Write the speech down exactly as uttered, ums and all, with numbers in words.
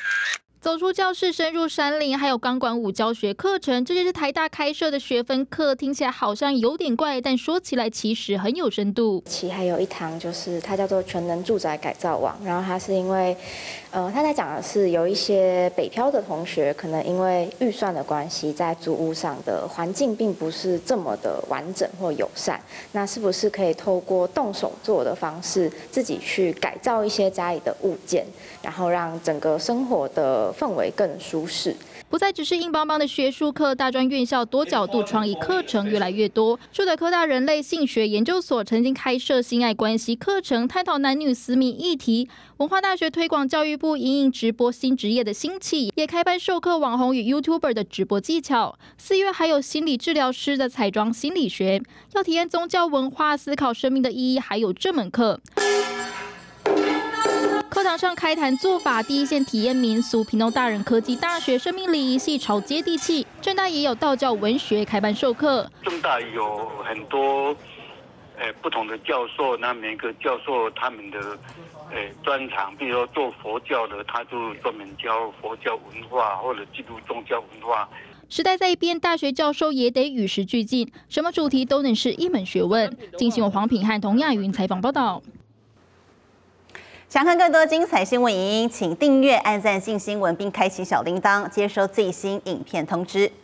走出教室，深入山林，还有钢管舞教学课程，这就是台大开设的学分课。听起来好像有点怪，但说起来其实很有深度。 其还有一堂就是它叫做全能住宅改造网，然后它是因为，呃，他在讲的是有一些北漂的同学，可能因为预算的关系，在租屋上的环境并不是这么的完整或友善。那是不是可以透过动手做的方式，自己去改造一些家里的物件，然后让整个生活的氛围更舒适， 不再只是硬邦邦的学术课，大专院校多角度创意课程越来越多。树德科大人类性学研究所曾经开设性爱关系课程，探讨男女私密议题。文化大学推广教育部因应直播新职业的兴起，也开班授课网红与 YouTuber 的直播技巧。四月还有心理治疗师的彩妆心理学，要体验宗教文化，思考生命的意义，还有这门课。课堂上开坛做法，第一线体验民俗。屏东大人科技大学生命礼仪系朝接地气，政大也有道教文学开班授课。 政大有很多呃不同的教授，那每个教授他们的呃专长，比如说做佛教的，他就专门教佛教文化或者基督宗教文化。 时代在变，大学教授也得与时俱进，什么主题都能是一门学问。进行由黄品和童亚云采访报道。 想看更多精彩新闻影音，请订阅、按赞、进新闻，并开启小铃铛，接收最新影片通知。